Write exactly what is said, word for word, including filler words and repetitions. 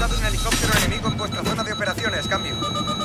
localizado un helicóptero enemigo en vuestra zona de operaciones. Cambio.